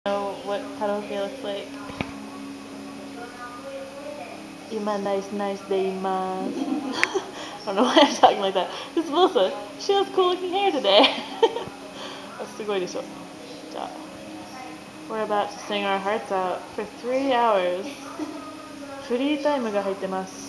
know what karaoke looks like. Ima nice day mas. I don't know why I'm talking like that. This is Melissa. She has cool looking hair today. すごいでしょ。じゃあ We're about to sing our hearts out for 3 hours. フリータイムが入ってます。